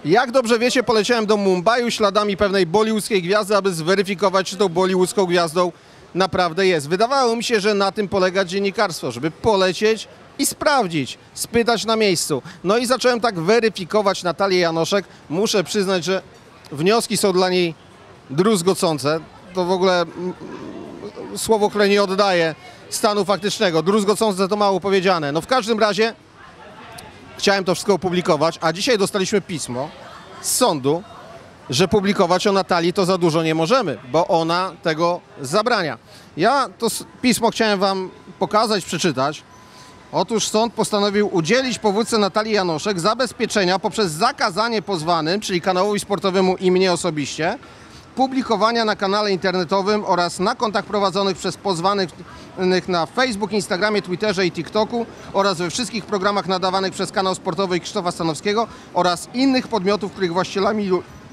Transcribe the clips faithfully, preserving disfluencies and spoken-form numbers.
Jak dobrze wiecie, poleciałem do Mumbaiu śladami pewnej bollywoodzkiej gwiazdy, aby zweryfikować, czy tą bollywoodzką gwiazdą naprawdę jest. Wydawało mi się, że na tym polega dziennikarstwo, żeby polecieć i sprawdzić, spytać na miejscu. No i zacząłem tak weryfikować Natalię Janoszek. Muszę przyznać, że wnioski są dla niej druzgocące. To w ogóle mm, słowo, które nie oddaje stanu faktycznego. Druzgocące to mało powiedziane. No w każdym razie chciałem to wszystko opublikować, a dzisiaj dostaliśmy pismo z sądu, że publikować o Natalii to za dużo nie możemy, bo ona tego zabrania. Ja to pismo chciałem wam pokazać, przeczytać. Otóż sąd postanowił udzielić powódce Natalii Janoszek zabezpieczenia poprzez zakazanie pozwanym, czyli kanałowi sportowemu i mnie osobiście, publikowania na kanale internetowym oraz na kontach prowadzonych przez pozwanych na Facebook, Instagramie, Twitterze i TikToku oraz we wszystkich programach nadawanych przez kanał sportowy Krzysztofa Stanowskiego oraz innych podmiotów, których właścicielami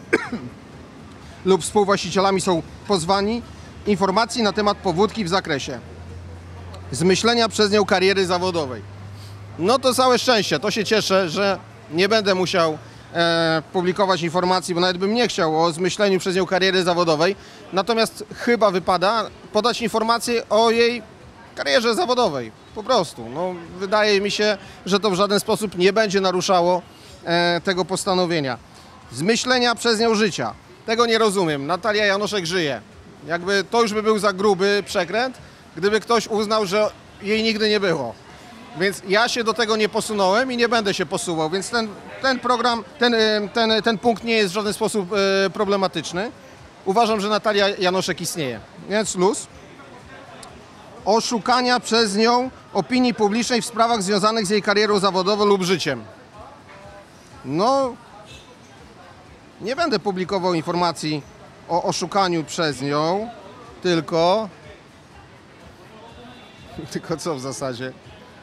lub współwłaścicielami są pozwani, informacji na temat powódki w zakresie zmyślenia przez nią kariery zawodowej. No to całe szczęście, to się cieszę, że nie będę musiał e, publikować informacji, bo nawet bym nie chciał o zmyśleniu przez nią kariery zawodowej. Natomiast chyba wypada podać informacje o jej karierze zawodowej. Po prostu. No, wydaje mi się, że to w żaden sposób nie będzie naruszało e, tego postanowienia. Zmyślenia przez nią życia. Tego nie rozumiem. Natalia Janoszek żyje. Jakby to już by był za gruby przekręt, gdyby ktoś uznał, że jej nigdy nie było. Więc ja się do tego nie posunąłem i nie będę się posuwał, więc ten, ten program, ten, ten, ten punkt nie jest w żaden sposób e, problematyczny. Uważam, że Natalia Janoszek istnieje. Więc luz. Oszukania przez nią opinii publicznej w sprawach związanych z jej karierą zawodową lub życiem. No, nie będę publikował informacji o oszukaniu przez nią, tylko... Tylko co w zasadzie?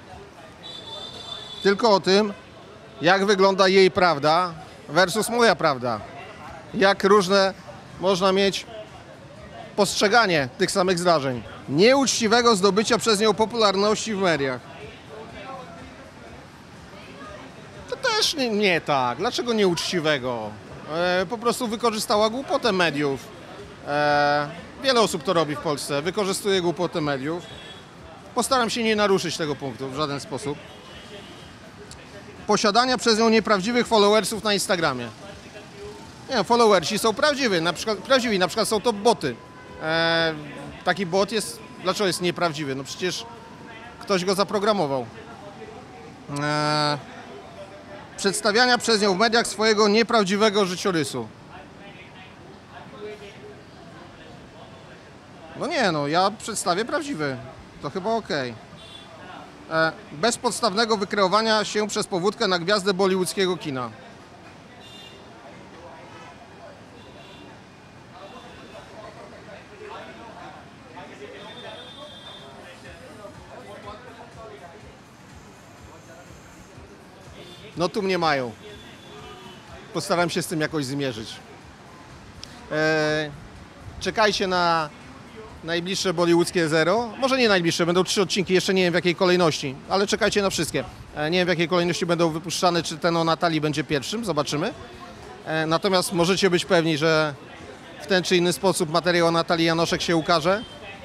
Tylko o tym, jak wygląda jej prawda versus moja prawda. Jak różne można mieć postrzeganie tych samych zdarzeń. Nieuczciwego zdobycia przez nią popularności w mediach. To też nie, nie tak. Dlaczego nieuczciwego? E, po prostu wykorzystała głupotę mediów. E, wiele osób to robi w Polsce. Wykorzystuje głupotę mediów. Postaram się nie naruszyć tego punktu w żaden sposób. Posiadania przez nią nieprawdziwych followersów na Instagramie. Nie, followersi są prawdziwi, na przykład, prawdziwi, na przykład są to boty. E, taki bot jest, dlaczego jest nieprawdziwy? No przecież ktoś go zaprogramował. E, przedstawiania przez nią w mediach swojego nieprawdziwego życiorysu. No nie, no ja przedstawię prawdziwy. To chyba okej. E, bezpodstawnego wykreowania się przez powódkę na gwiazdę bollywoodzkiego kina. No tu mnie mają. Postaram się z tym jakoś zmierzyć. E, czekajcie na najbliższe bollywoodzkie zero. Może nie najbliższe, będą trzy odcinki, jeszcze nie wiem w jakiej kolejności, ale czekajcie na wszystkie. E, nie wiem w jakiej kolejności będą wypuszczane, czy ten o Natalii będzie pierwszym, zobaczymy. E, natomiast możecie być pewni, że w ten czy inny sposób materiał o Natalii Janoszek się ukaże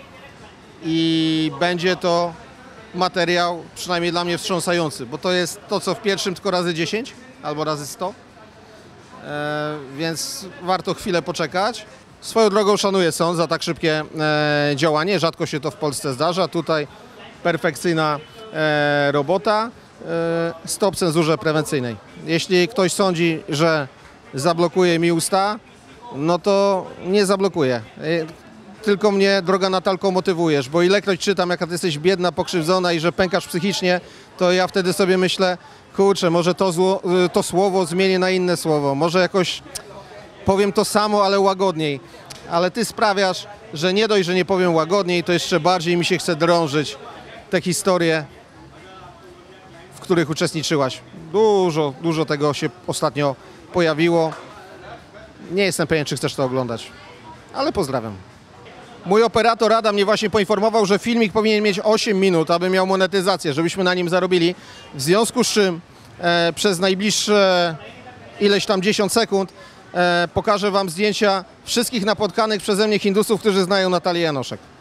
i będzie to materiał przynajmniej dla mnie wstrząsający, bo to jest to, co w pierwszym tylko razy dziesięć albo razy sto, e, więc warto chwilę poczekać. Swoją drogą szanuję sąd za tak szybkie e, działanie, rzadko się to w Polsce zdarza. Tutaj perfekcyjna e, robota, e, stop cenzurze prewencyjnej. Jeśli ktoś sądzi, że zablokuje mi usta, no to nie zablokuje. E, tylko mnie, droga Natalko, motywujesz, bo ilekroć czytam, jaka ty jesteś biedna, pokrzywdzona i że pękasz psychicznie, to ja wtedy sobie myślę, kurczę, może to, zło, to słowo zmienię na inne słowo, może jakoś powiem to samo, ale łagodniej. Ale ty sprawiasz, że nie dość, że nie powiem łagodniej, to jeszcze bardziej mi się chce drążyć te historie, w których uczestniczyłaś. Dużo, dużo tego się ostatnio pojawiło. Nie jestem pewien, czy chcesz to oglądać, ale pozdrawiam. Mój operator Adam mnie właśnie poinformował, że filmik powinien mieć osiem minut, aby miał monetyzację, żebyśmy na nim zarobili. W związku z czym e, przez najbliższe ileś tam dziesiąt sekund e, pokażę Wam zdjęcia wszystkich napotkanych przeze mnie Hindusów, którzy znają Natalię Janoszek.